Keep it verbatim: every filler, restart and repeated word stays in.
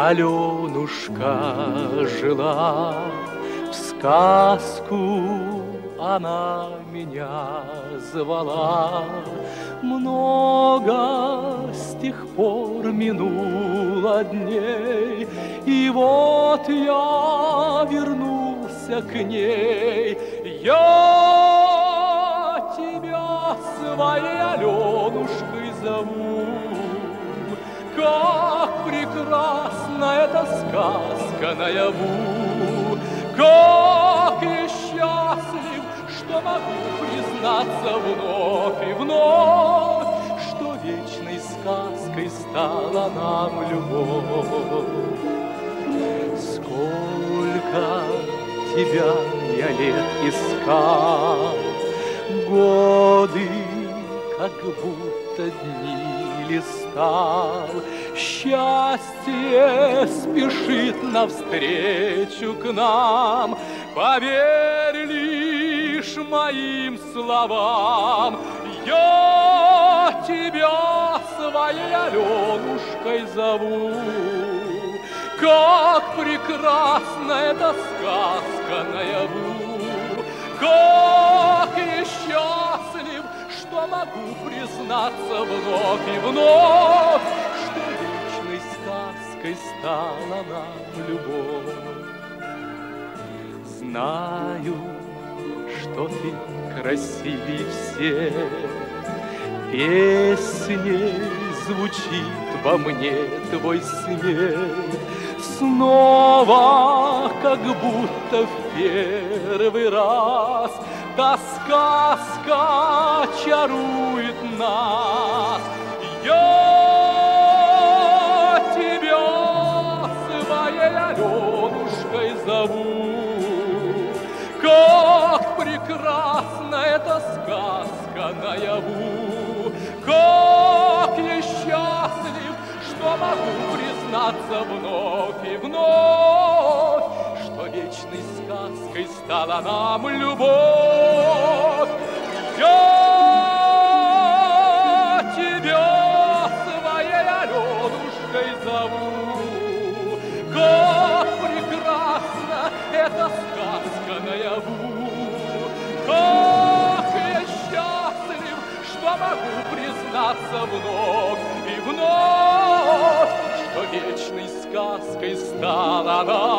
Аленушка жила, в сказку она меня звала. Много с тех пор минуло дней, и вот я вернулся к ней. Я тебя своей Аленушкой зову. Как прекрасна эта сказка наяву, как я счастлив, что могу признаться вновь и вновь, что вечной сказкой стала нам любовь. Сколько тебя я лет искал, годы, как будто дни листал. Счастье спешит навстречу к нам, поверь лишь моим словам. Я тебя своей Аленушкой зову. Как прекрасна эта сказка наяву, как я счастлив, что могу признаться вновь и вновь, что вечной сказкой стала нам любовь. Знаю, что ты красивей всех, песней звучит во мне твой смех. Снова, как будто в первый раз, та сказка чарует нас. Я тебя своей Аленушкой зову. Как прекрасна эта сказка наяву, как я счастлив, что могу признаться вновь и вновь, что вечной сказкой стала нам любовь. Я тебя своей Аленушкой зову. Как прекрасна эта сказка наяву, как я счастлив, что могу признаться вновь и вновь, что вечной сказкой стала нам